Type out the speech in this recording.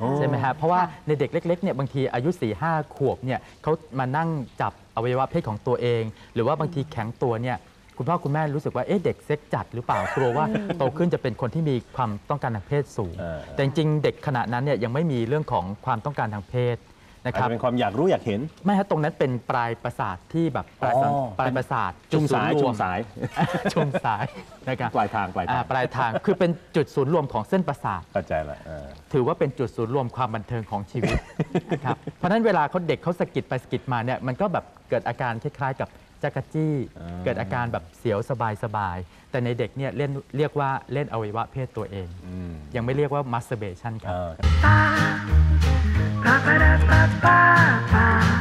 ใช่ไหมฮะเพราะว่าในเด็กเล็กๆเนี่ยบางทีอายุ 4-5 ขวบเนี่ยเขามานั่งจับอวัยวะเพศของตัวเอง หรือว่าบางทีแข็งตัวเนี่ยคุณพ่อคุณแม่รู้สึกว่าเด็กเซ็กจัดหรือเปล่ากลัวว่าโตขึ้นจะเป็นคนที่มีความต้องการทางเพศสูงแต่จริงๆเด็กขณะนั้นเนี่ยยังไม่มีเรื่องของความต้องการทางเพศนะครับเป็นความอยากรู้อยากเห็นไม่ฮะตรงนั้นเป็นปลายประสาทที่แบบปลายประสาทจุ่มสายชุมสายนะครับปลายทางคือเป็นจุดศูนย์รวมของเส้นประสาทเข้าใจละถือว่าเป็นจุดศูนย์รวมความบันเทิงของชีวิตครับเพราะฉะนั้นเวลาเด็กเขาสะกิดไปสะกิดมาเนี่ยมันก็แบบเกิดอาการคล้ายๆกับจักรจี้เกิดอาการแบบเสียวสบายๆแต่ในเด็กเนี่ยเรียกว่าเล่นอวัยวะเพศตัวเองยังไม่เรียกว่า masturbation ครับ